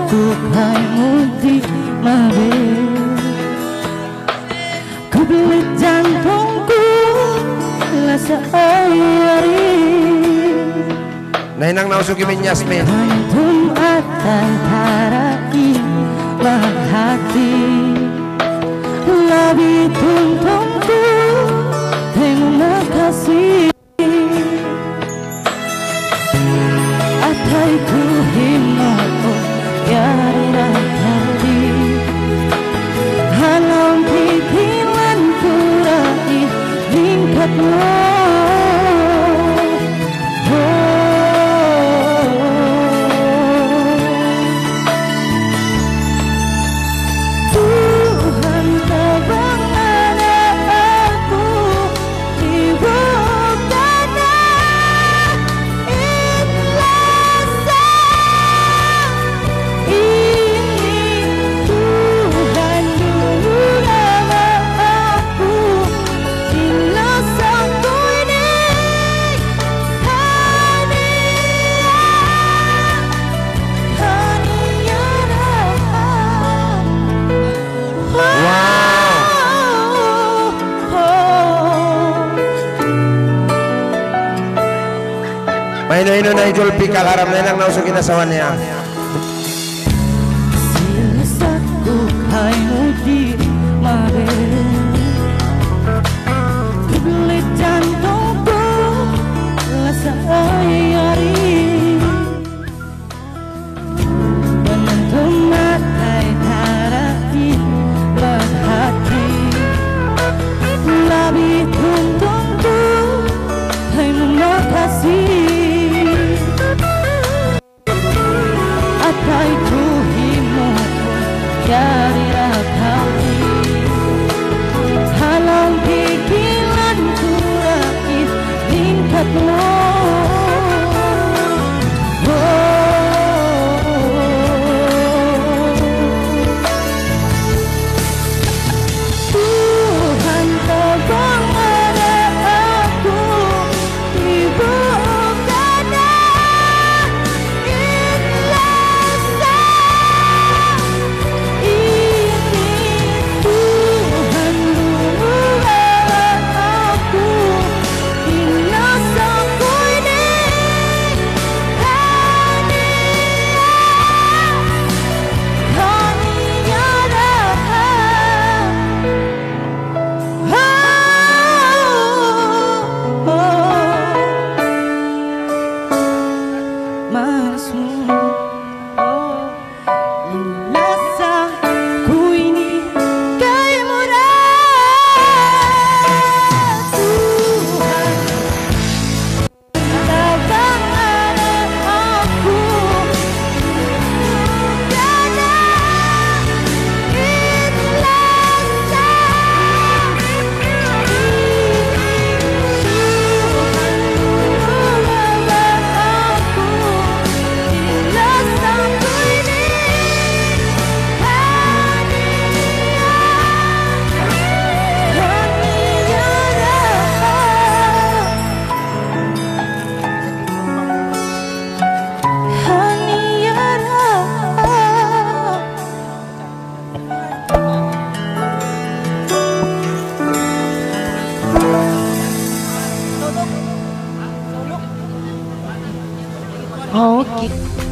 bukan mudi mabe. Ku beli jantungku rasa ayari. Nainang nausuki min Yasmin. Antum antara iman hati. Lebih tuntungku terima kasih. Ataiku himmatu yari rakati. Halam pikiran kurai tingkatmu. Ino na Julpi kalaram na nang nausukin na sawannya. Silasaku hai mudi mabe. Beli jantungku rasa ayari. Menentu matai tarai berhati. Lebih tuntungku terima kasih. Ataiku himmatu yari rakati. Halang pikiran kurai tingkatmu. Tuhan tolong ada aku ibu. Oke.